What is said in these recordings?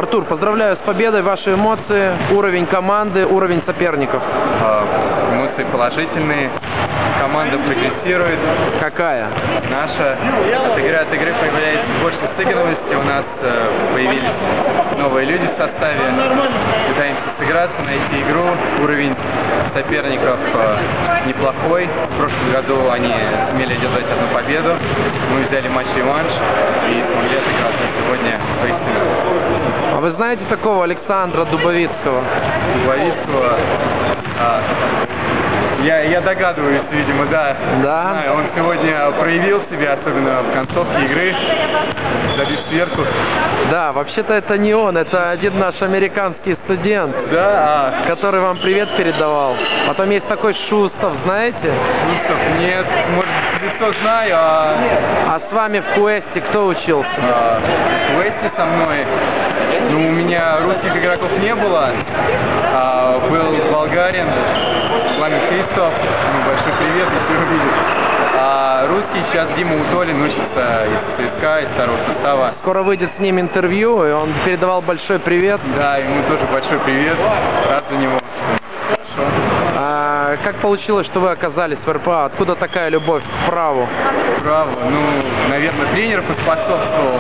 Артур, поздравляю с победой. Ваши эмоции, уровень команды, уровень соперников. Эмоции положительные. Команда прогрессирует. Какая? Наша. От игры появляется больше сыгранности. У нас появились новые люди в составе. Пытаемся сыграться, найти игру. Уровень соперников неплохой. В прошлом году они сумели одержать одну победу. Мы взяли матч-реванш и смогли отыграться сегодня свои стены. А вы знаете такого Александра Дубовицкого? Дубовицкого? Я догадываюсь, видимо, да. Да? Знаю, он сегодня проявил себя, особенно в концовке игры, забив сверху. Да, вообще-то это не он, это один наш американский студент, Да? который вам привет передавал. Потом есть такой Шустов, знаете? Шустов нет, может, лицо знаю, А с вами в Квесте кто учился? В Квесте со мной, ну, у меня русских игроков не было, был болгарин, Пламен Христов, большой привет, если увидит. А русский сейчас Дима Утолин учится из ЦСКА, из второго состава. Скоро выйдет с ним интервью, и он передавал большой привет. Да, ему тоже большой привет, рад за него. Хорошо. Как получилось, что вы оказались в РПА? Откуда такая любовь к праву? Право, ну, наверное, тренер поспособствовал,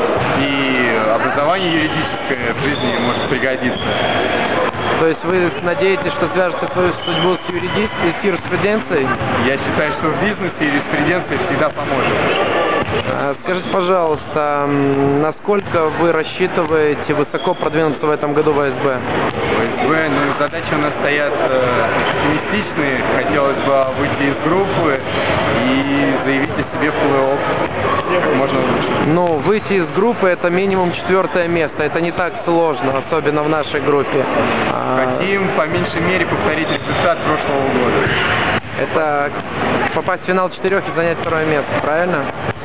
и образование юридическое в жизни может пригодиться. То есть вы надеетесь, что свяжете свою судьбу с юриспруденцией? Я считаю, что в бизнесе юриспруденция всегда поможет. Скажите, пожалуйста, насколько вы рассчитываете высоко продвинуться в этом году в АСБ? АСБ, ну, задачи у нас стоят оптимистичные. Хотелось бы выйти из группы и заявить о себе в плей-офф. Как можно лучше. Ну, выйти из группы — это минимум 4-е место. Это не так сложно, особенно в нашей группе. Хотим по меньшей мере повторить результат прошлого года. Это попасть в финал 4 и занять 2-е место, правильно?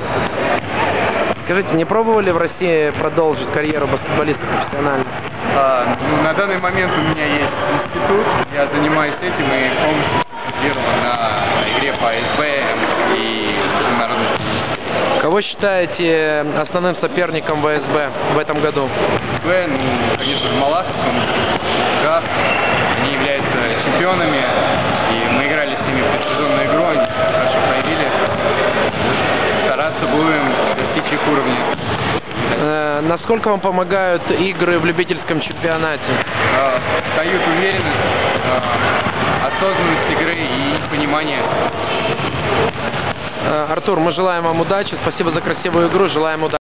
Скажите, не пробовали в России продолжить карьеру баскетболиста профессионально? Ну, на данный момент у меня есть институт, я занимаюсь этим и полностью специализирован на игре по АСБ и международной студенческой. Кого считаете основным соперником в АСБ в этом году? АСБ, ну, конечно же, Малахов, Граф, они являются чемпионами, и мы играли с ними в предсезонную игру, они себя хорошо проявили. Стараться будем достичь их уровня. Насколько вам помогают игры в любительском чемпионате? Дают уверенность, осознанность игры и понимание. Артур, мы желаем вам удачи, спасибо за красивую игру, желаем удачи.